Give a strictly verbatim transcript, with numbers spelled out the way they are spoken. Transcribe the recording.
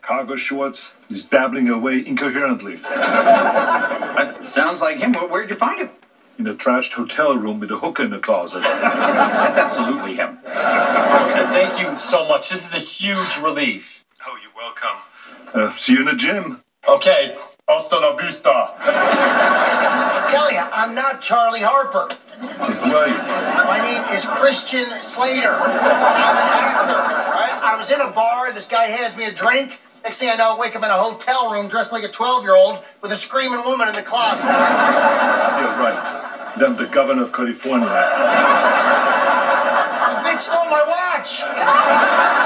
cargo shorts. He's babbling away incoherently. That sounds like him. Where'd you find him? In a trashed hotel room with a hooker in the closet. That's absolutely him. Thank you so much. This is a huge relief. Oh, you're welcome. Uh, see you in the gym. Okay. Hasta la vista. I tell you, I'm not Charlie Harper. Who are you? My name is Christian Slater. I'm an actor. Right? I was in a bar. This guy hands me a drink. Next thing I know, I wake up in a hotel room dressed like a twelve-year-old with a screaming woman in the closet. You're right. I'm the governor of California. They stole my watch.